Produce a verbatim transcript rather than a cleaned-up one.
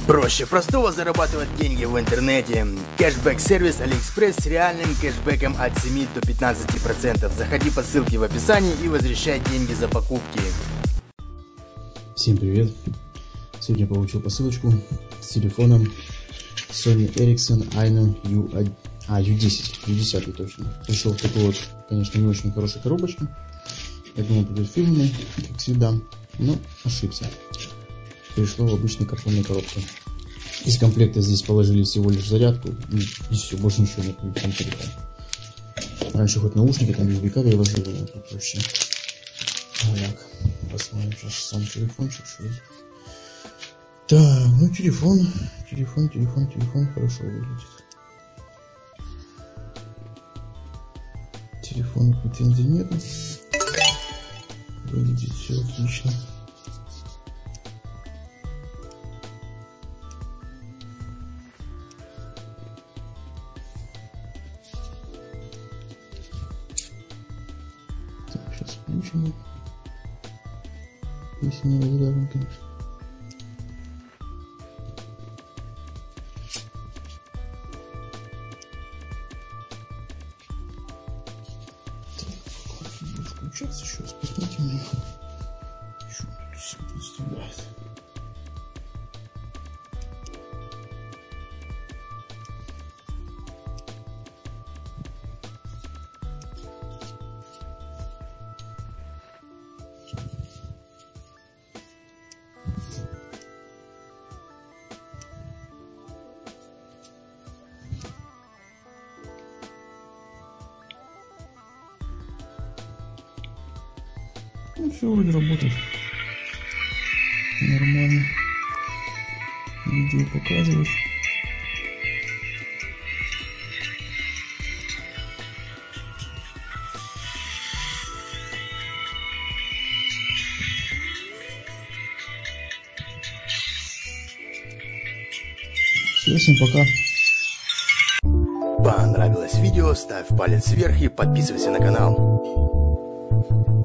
Проще простого зарабатывать деньги в интернете. Кэшбэк-сервис AliExpress с реальным кэшбэком от семи до пятнадцати процентов. Заходи по ссылке в описании и возвращай деньги за покупки. Всем привет! Сегодня я получил посылочку с телефоном Sony Ericsson Ayno ю десять, ю десять точно. Пришел в такой вот, конечно, не очень хорошей коробочке. Я думал, будет фирменный, как всегда, но ошибся. Пришло в обычной картонной коробке. Из комплекта здесь положили всего лишь зарядку и, и все, больше ничего нет в комплекте. Раньше хоть наушники, там ю эс би-кабель возили, тут вообще. Так, посмотрим сейчас сам телефончик. Что... Так, ну телефон, телефон, телефон, телефон хорошо выглядит. Телефону претензий нет. Выглядит все отлично. Так, сейчас включим. Если не разрядим, конечно. Включаться еще раз, посмотрите на них. Что он тут из себя представляет. Ну, все вроде работает нормально. Видео показывает. Все, всем пока. Понравилось видео? Ставь палец вверх и подписывайся на канал.